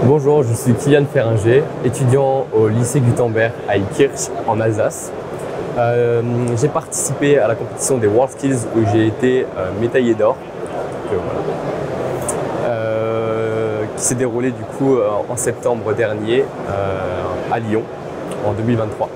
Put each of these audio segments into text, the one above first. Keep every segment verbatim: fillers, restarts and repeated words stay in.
Bonjour, je suis Kylian Ferringer, étudiant au lycée Gutenberg à Ilkirch en Alsace. Euh, j'ai participé à la compétition des WorldSkills où j'ai été euh, médaillé d'or, euh, voilà. euh, qui s'est déroulée du coup euh, en septembre dernier euh, à Lyon en deux mille vingt-trois.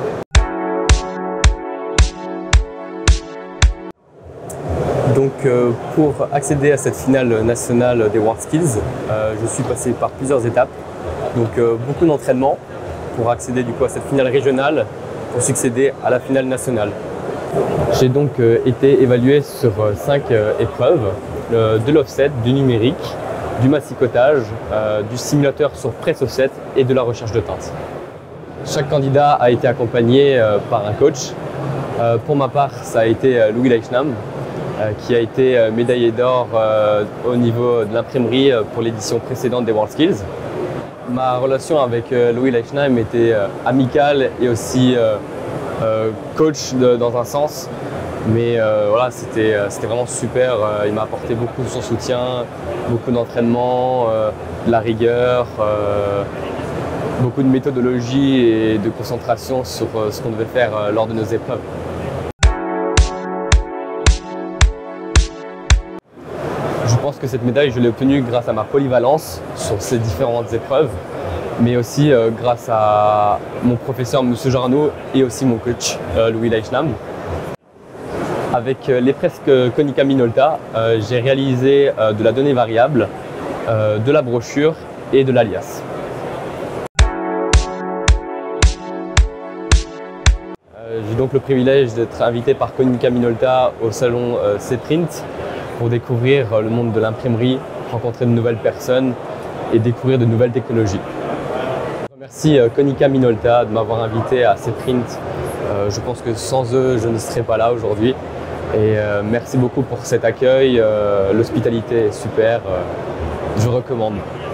Donc euh, pour accéder à cette finale nationale des WorldSkills, euh, je suis passé par plusieurs étapes. Donc euh, beaucoup d'entraînement pour accéder du coup à cette finale régionale pour succéder à la finale nationale. J'ai donc euh, été évalué sur euh, cinq euh, épreuves, euh, de l'offset, du numérique, du massicotage, euh, du simulateur sur press offset et de la recherche de teintes. Chaque candidat a été accompagné euh, par un coach. Euh, pour ma part, ça a été euh, Louis Leichnam, qui a été médaillé d'or euh, au niveau de l'imprimerie pour l'édition précédente des WorldSkills. Ma relation avec euh, Louis Leichnam était euh, amicale et aussi euh, euh, coach de, dans un sens. Mais euh, voilà, c'était euh, c'était vraiment super. Euh, il m'a apporté beaucoup de son soutien, beaucoup d'entraînement, euh, de la rigueur, euh, beaucoup de méthodologie et de concentration sur euh, ce qu'on devait faire euh, lors de nos épreuves. Je pense que cette médaille, je l'ai obtenue grâce à ma polyvalence sur ces différentes épreuves, mais aussi euh, grâce à mon professeur, M. Jarno, et aussi mon coach, euh, Louis Leichnam. Avec euh, les presses Konica Minolta, euh, j'ai réalisé euh, de la donnée variable, euh, de la brochure et de l'alias. Euh, j'ai donc le privilège d'être invité par Konica Minolta au salon euh, C-Print, pour découvrir le monde de l'imprimerie, rencontrer de nouvelles personnes et découvrir de nouvelles technologies. Je remercie Konica Minolta de m'avoir invité à C-Print. Euh, je pense que sans eux, je ne serais pas là aujourd'hui. Et euh, merci beaucoup pour cet accueil. Euh, L'hospitalité est super. Euh, je recommande.